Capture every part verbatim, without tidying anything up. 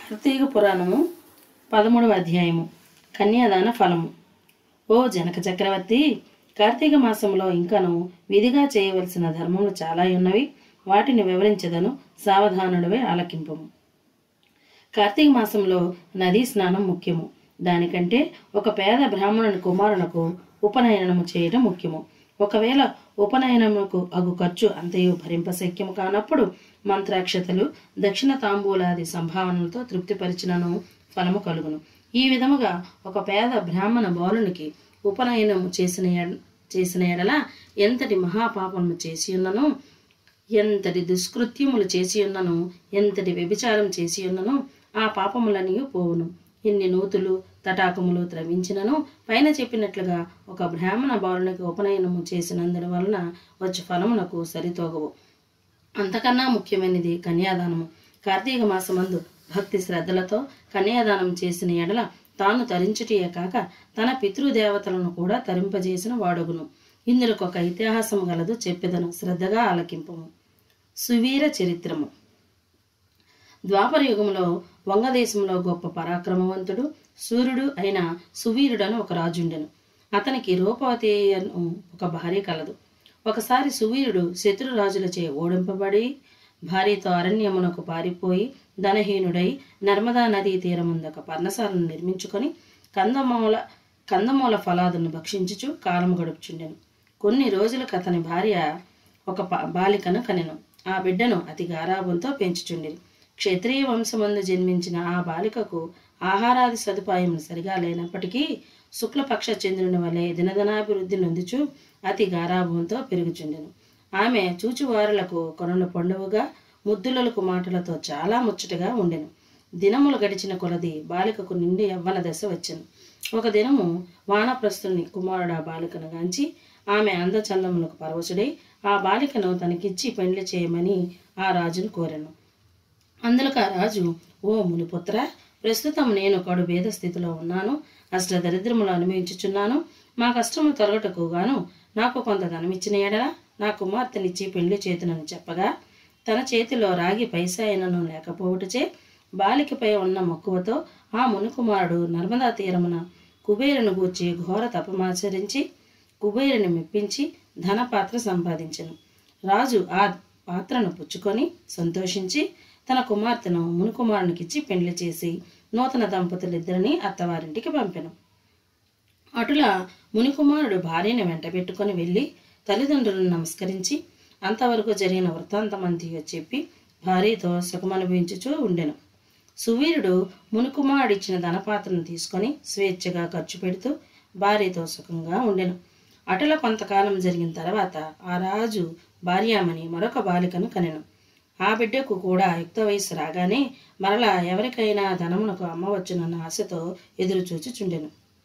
కార్తీక పురాణము పదమూడవ అధ్యాయము కన్యాదాన ఫలము. ఓ జనక చక్రవర్తి, కార్తీక మాసంలో ఇంకను విధిగా చేయవలసిన ధర్మములు చాలా ఉన్నవి. వాటిని వివరించదను, సావధానుడవే ఆలకింపము. కార్తీక మాసంలో నదీ స్నానం ముఖ్యము. దానికంటే ఒక పేద బ్రాహ్మణుని కుమారునకు ఉపనయనము చేయడం ముఖ్యము. ఒకవేళ ఉపనయనముకు అగు ఖర్చు అంతయు భరింపశక్యము కానప్పుడు మంత్రాక్షతలు దక్షిణ తాంబూలాది సంభావనలతో తృప్తిపరిచినను ఫలము కలుగును. ఈ విధముగా ఒక పేద బ్రాహ్మణ బాలునికి ఉపనయనము చేసిన చేసిన ఎడల ఎంతటి మహాపాపము చేసి ఉన్నను, ఎంతటి దుష్కృత్యములు చేసి ఉన్నను, ఎంతటి వ్యభిచారం చేసి ఉన్నను ఆ పాపములన్నీ పోవును. ఎన్ని నూతులు తటాకములు త్రవించినను పైన చెప్పినట్లుగా ఒక బ్రాహ్మణ బాలునికి ఉపనయనము చేసినందున వలన వచ్చే ఫలమునకు సరితోగవు. అంతకన్నా ముఖ్యమైనది కన్యాదానము. కార్తీక మాసమందు భక్తి శ్రద్ధలతో కన్యాదానం చేసిన ఎడల తాను తరించుటియే కాక తన పితృదేవతలను కూడా తరింపజేసిన వాడుగును. ఇందులో ఒక ఇతిహాసం గలదు, చెప్పెదను, శ్రద్ధగా ఆలకింపము. సువీర చరిత్రము. ద్వాపర యుగంలో వంగదేశంలో గొప్ప పరాక్రమవంతుడు సూర్యుడు అయిన సువీరుడను ఒక రాజుండెను. అతనికి రూపవతి అను ఒక భార్య కలదు. ఒకసారి సువీరుడు శత్రురాజులచే ఓడింపబడి భార్యతో అరణ్యమునకు పారిపోయి ధనహీనుడై నర్మదా నదీ తీరముందొక పర్ణశాలను నిర్మించుకొని కందమూల కందమూల ఫలాదును భక్షించుచు కాలం గడుపుచుండెను. కొన్ని రోజులకు అతని భార్య ఒక బాలికను కనెను. ఆ బిడ్డను అతి గారాబంతో పెంచుచుండెను. క్షత్రియ వంశమందు జన్మించిన ఆ బాలికకు ఆహారాది సదుపాయం సరిగా లేనప్పటికీ శుక్లపక్ష చంద్రుని వలె దినదనాభివృద్ధి నొందుచు అతి గారాభంతో పెరుగుచుండెను. ఆమె చూచువారులకు కొనలు పండువుగా ముద్దులకు మాటలతో చాలా ముచ్చటగా ఉండెను. దినములు గడిచిన కొలది బాలికకు నిండి యవ్వన దశ వచ్చెను. ఒక దినము వానప్రస్థుని కుమారుడు ఆ బాలికను గాంచి ఆమె అందచందములకు పరవశుడై ఆ బాలికను తనకిచ్చి పెండ్లి చేయమని ఆ రాజును కోరెను. అందులకు ఆ రాజు, ఓ మునిపుత్ర, ప్రస్తుతం నేను కడు భేద స్థితిలో ఉన్నాను, అష్ట దరిద్రములు అనుభవించుచున్నాను. మా కష్టము తొలగటకు గాను నాకు కొంత ధనమిచ్చిన ఎడల నా కుమార్తెనిచ్చి పెళ్లి చేతునని చెప్పగా తన చేతిలో రాగి పైసా అయినను లేకపోవటచే బాలికపై ఉన్న మక్కువతో ఆ మునికుమారుడు నర్మదా తీరమున కుబేరును గూర్చి ఘోర తపమాచరించి కుబేరుని మెప్పించి ధనపాత్ర సంపాదించెను. రాజు ఆ పాత్రను పుచ్చుకొని సంతోషించి తన కుమార్తెను మునికుమారునికిచ్చి పెండ్లి చేసి నూతన దంపతులిద్దరిని అత్తవారింటికి పంపెను. అటులా మునికుమారుడు భార్యని వెంట పెట్టుకుని వెళ్ళి తల్లిదండ్రులను నమస్కరించి అంతవరకు జరిగిన వృత్తాంతమంతియో చెప్పి భార్యతో సుఖమనుభవించుచూ ఉండెను. సువీరుడు మునికుమారుడిచ్చిన ధనపాత్రను తీసుకొని స్వేచ్ఛగా ఖర్చు పెడుతూ భార్యతో సుఖంగా ఉండెను. అటుల కొంతకాలం జరిగిన తర్వాత ఆ రాజు భార్యామణి మరొక బాలికను కనెను. ఆ బిడ్డకు కూడా యుక్త వయస్సు రాగానే మరలా ఎవరికైనా ధనమునకు అమ్మవచ్చునన్న ఆశతో ఎదురు చూచుచుండెను.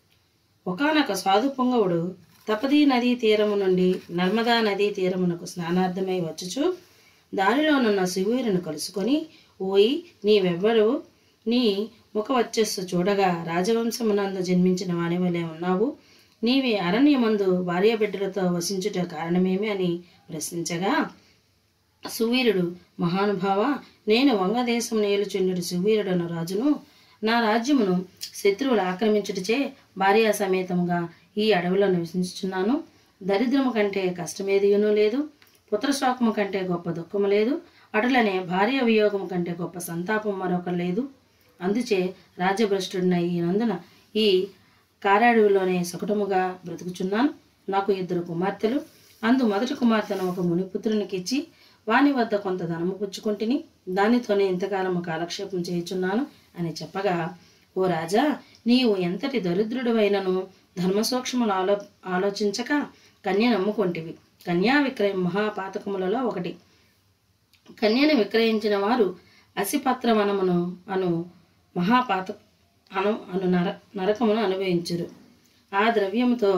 ఒకానొక సాధు పొంగవుడు తపదీ నదీ తీరము నుండి నర్మదా నదీ తీరమునకు స్నానార్థమై వచ్చుచు దారిలోనున్న శివీరుని కలుసుకొని, ఓయి, నీవెవ్వరు? నీ ముఖ వచ్చస్సు చూడగా రాజవంశమునందు జన్మించిన వాని వలె ఉన్నావు. నీవి అరణ్యమందు భార్య బిడ్డలతో వసించుట కారణమేమి అని ప్రశ్నించగా సువీరుడు, మహానుభావ, నేను వంగదేశం నేలుచుండుడు సువీరుడను రాజును. నా రాజ్యమును శత్రువులు ఆక్రమించుటచే భార్యా సమేతముగా ఈ అడవిలో నివసించుచున్నాను. దరిద్రము కంటే కష్టమేదియునూ లేదు, పుత్రశోకము కంటే గొప్ప దుఃఖము లేదు, అటులనే భార్య వియోగము కంటే గొప్ప సంతాపం మరొక లేదు. అందుచే రాజ్యభ్రష్టుడినై ఈనందున ఈ కారాడవిలోనే సుకటముగా బ్రతుకుచున్నాను. నాకు ఇద్దరు కుమార్తెలు. అందు మొదటి కుమార్తెను ఒక మునిపుత్రునికి ఇచ్చి వాని వద్ద కొంత ధనము పుచ్చుకుంటుని దానితోనే ఇంతకాలము కాలక్షేపం చేయుచున్నాను అని చెప్పగా, ఓ రాజా, నీవు ఎంతటి దరిద్రుడివైనను ధర్మసూక్ష్మలు ఆలో ఆలోచించక కన్య నమ్ముకొంటివి. కన్యా విక్రయం మహాపాతకములలో ఒకటి. కన్యను విక్రయించిన వారు అసిపత్రవనమును అను మహాపాత అను అను నర నరకమును అనుభవించురు. ఆ ద్రవ్యముతో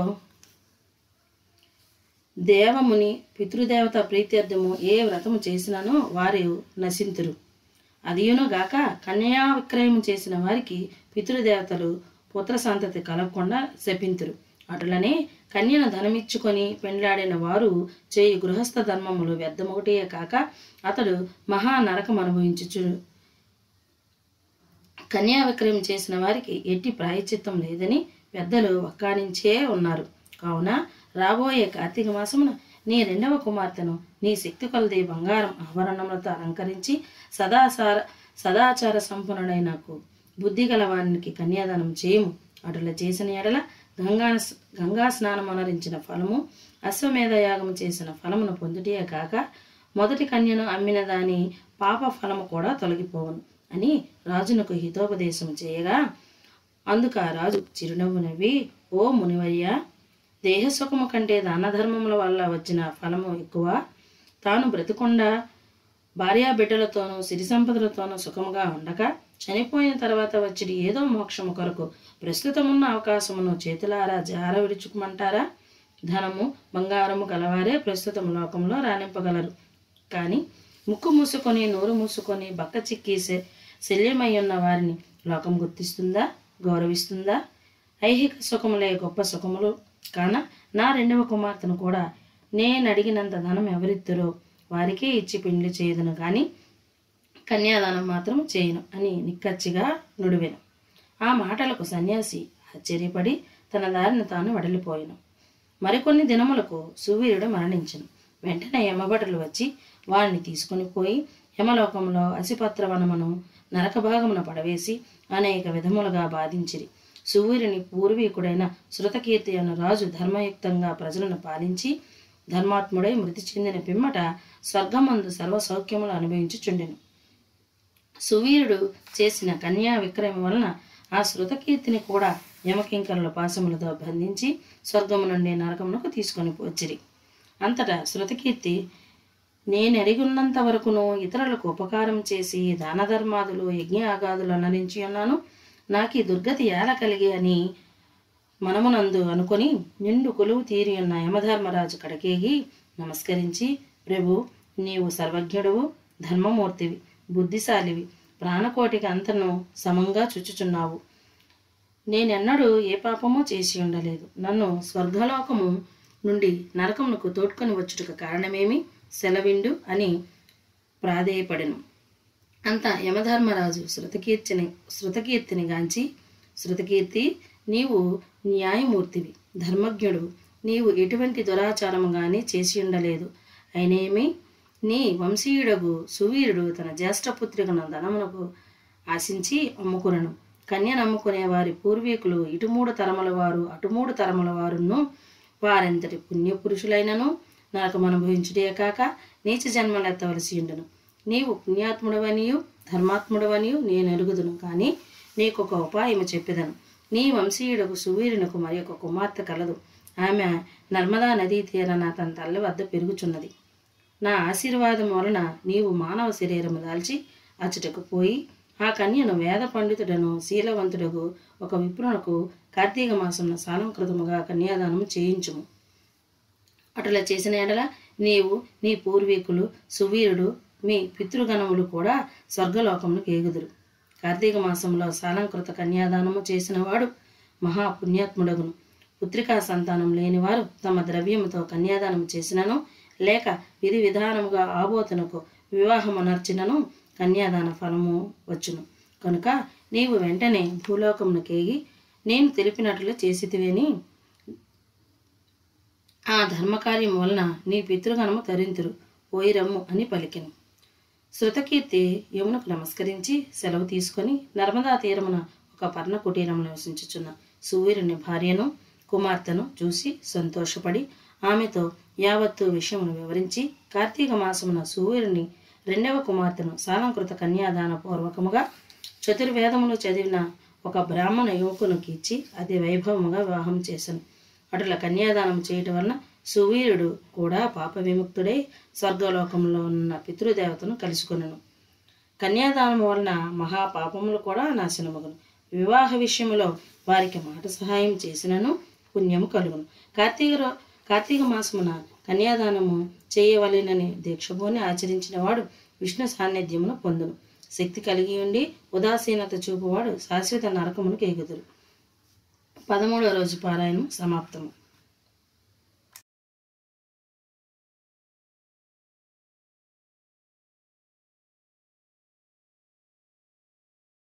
దేవముని పితృదేవత ప్రీత్యర్థము ఏ వ్రతము చేసిననో వారు నశింతురు. అదియును గాక కన్యా విక్రయం చేసిన వారికి పితృదేవతలు పుత్ర సంతతి కలగకుండా శపింతురు. అటులనే కన్యను ధనమిచ్చుకొని పెండ్లాడిన వారు చేయి గృహస్థ ధర్మములు వ్యర్థమొకటే కాక అతడు మహా నరకం అనుభవించుచు కన్యా విక్రయం చేసిన వారికి ఎట్టి ప్రాయశ్చిత్తం లేదని పెద్దలు వక్కాణించే ఉన్నారు. కావున రాబోయే కార్తీక మాసమున నీ రెండవ కుమార్తెను నీ శక్తి కొలది బంగారం ఆభరణములతో అలంకరించి సదాచార సదాచార సంపన్నుడైన నాకు బుద్ధి గలవానికి కన్యాదానం చేయము. అటుల చేసిన ఎడల గంగా గంగా స్నానం అనరించిన ఫలము, అశ్వమేధ యాగము చేసిన ఫలమును పొందుటే కాక మొదటి కన్యను అమ్మిన దాని పాప ఫలము కూడా తొలగిపోవును అని రాజునకు హితోపదేశం చేయగా, అందుకు ఆ రాజు చిరునవ్వు నవ్వి, ఓ మునివర్య, దేహసుఖము కంటే దానధర్మముల వల్ల వచ్చిన ఫలము ఎక్కువ. తాను బ్రతికొండా భార్యా బిడ్డలతోనూ సిరి సంపదలతోనూ సుఖముగా ఉండక చనిపోయిన తర్వాత వచ్చి ఏదో మోక్షము కొరకు ప్రస్తుతమున్న అవకాశమును చేతులారా జార విడుచుకుమంటారా? ధనము బంగారము గలవారే ప్రస్తుతం లోకంలో రాణింపగలరు. కానీ ముక్కు మూసుకొని నోరు మూసుకొని బక్క చిక్కేసే శల్యమై ఉన్న వారిని లోకం గుర్తిస్తుందా, గౌరవిస్తుందా? ఐహిక సుఖములే గొప్ప సుఖములు కాన నా రెండవ కుమార్తెను కూడా నేను అడిగినంత ధనం ఎవరిద్దరో వారికే ఇచ్చి పెండ్లి చేయదును కానీ కన్యాదానం మాత్రం చేయను అని నిక్కచ్చిగా నుడివెను. ఆ మాటలకు సన్యాసి ఆశ్చర్యపడి తన దారిని తాను వడలిపోయెను. మరికొన్ని దినములకు సువీరుడు మరణించెను. వెంటనే యమభటులు వచ్చి వాడిని తీసుకుని పోయి యమలోకంలో అసిపత్రవనమును నరక భాగమున పడవేసి అనేక విధములుగా బాధించిరి. సువీరుని పూర్వీకుడైన శృతకీర్తి అను రాజు ధర్మయుక్తంగా ప్రజలను పాలించి ధర్మాత్ముడై మృతి చెందిన పిమ్మట స్వర్గమందు సర్వ సౌఖ్యములు అనుభవించుచుండెను. సువీరుడు చేసిన కన్యా విక్రయం వలన ఆ శృతకీర్తిని కూడా యమకింకరుల పాశములతో బంధించి స్వర్గము నుండి నరకమునకు తీసుకొని వచ్చిరి. అంతటా శృతకీర్తి, నేనెరిగున్నంత వరకును ఇతరులకు ఉపకారం చేసి దాన ధర్మాదులు యజ్ఞయాగాదులు అనరించి ఉన్నాను. నాకు ఈ దుర్గతి ఎలా కలిగి అని మనమునందు అనుకొని నిండు కొలువు తీరి ఉన్న యమధర్మరాజు కడకేగి నమస్కరించి, ప్రభు, నీవు సర్వజ్ఞుడువు, ధర్మమూర్తివి, బుద్ధిశాలివి, ప్రాణకోటికి అంతను సమంగా చుచ్చుచున్నావు. నేనెన్నడూ ఏ పాపమూ చేసి ఉండలేదు. నన్ను స్వర్గలోకము నుండి నరకమునకు తోడ్కొని వచ్చుటకు కారణమేమి? సెలవిండు అని ప్రాధేయపడెను. అంత యమధర్మరాజు శృతకీర్తిని శృతకీర్తిని గాంచి, శృతకీర్తి, నీవు న్యాయమూర్తివి, ధర్మజ్ఞుడు, నీవు ఎటువంటి దురాచారము గాని చేసి ఉండలేదు. అయినేమి నీ వంశీయుడగు సువీరుడు తన జ్యేష్ఠపుత్రికను ధనమునకు ఆశించి అమ్ముకునను. కన్య నమ్ముకునే వారి పూర్వీకులు ఇటు మూడు తరముల వారు అటు మూడు తరముల వారును వారెంతటి పుణ్యపురుషులైనను నరకం అనుభవించుటే కాక నీచ జన్మలెత్తవలసి ఉండును. నీవు పుణ్యాత్ముడవనియు ధర్మాత్ముడవనియు నేను ఎరుగుదును. కానీ నీకొక ఉపాయము చెప్పెదను. నీ వంశీయుడకు సువీరునకు మరి ఒక కుమార్తె కలదు. ఆమె నర్మదా నదీ తీరాన తన తల్లి వద్ద పెరుగుచున్నది. నా ఆశీర్వాదం వలన నీవు మానవ శరీరము దాల్చి అచ్చటకు పోయి ఆ కన్యను వేద పండితుడను శీలవంతుడకు ఒక విప్రునకు కార్తీక మాసమున సాలంకృతముగా కన్యాదానము చేయించుము. అటులా చేసిన ఎడల నీవు, నీ పూర్వీకులు, సువీరుడు, మీ పితృగణములు కూడా స్వర్గలోకములకు ఏగుదురు. కార్తీక మాసంలో సాలంకృత కన్యాదానము చేసిన వాడు మహాపుణ్యాత్ముడగును. పుత్రికా సంతానం లేనివారు తమ ద్రవ్యముతో కన్యాదానం చేసినను లేక విధి విధానముగా ఆబోతునకు వివాహమునర్చినను కన్యాదాన ఫలము వచ్చును. కనుక నీవు వెంటనే భూలోకమునకేగి నేను తెలిపినట్లు చేసితివేని ఆ ధర్మకార్యం వలన నీ పితృగణము తరింతురు, పోయిరమ్ము అని పలికెను. శృతకీర్తి యమునకు నమస్కరించి సెలవు తీసుకొని నర్మదా తీరమున ఒక పర్ణ కుటీరంలో నివసించుచున్న సువీరుని భార్యను కుమార్తెను చూసి సంతోషపడి ఆమెతో యావత్తు విషయమును వివరించి కార్తీక మాసమున సువీరుని రెండవ కుమార్తెను సాలంకృత కన్యాదాన పూర్వకముగా చతుర్వేదములు చదివిన ఒక బ్రాహ్మణ యువకునికి ఇచ్చి అతి వైభవముగా వివాహం చేశాను. అటుల కన్యాదానం చేయటం వలన సువీరుడు కూడా పాప విముక్తుడై స్వర్గలోకంలో ఉన్న పితృదేవతను కలుసుకొనెను. కన్యాదానం వలన మహాపాపములు కూడా నాశనమగును. వివాహ విషయములో వారికి మాట సహాయం చేసినను పుణ్యము కలుగును. కార్తీక కార్తీక మాసమున కన్యాదానము చేయవలెనని దీక్షభూని ఆచరించిన వాడు విష్ణు సాన్నిధ్యమును పొందును. శక్తి కలిగి ఉండి ఉదాసీనత చూపువాడు శాశ్వత నరకమును కేగుదురు. పదమూడవ రోజు పారాయణం సమాప్తము.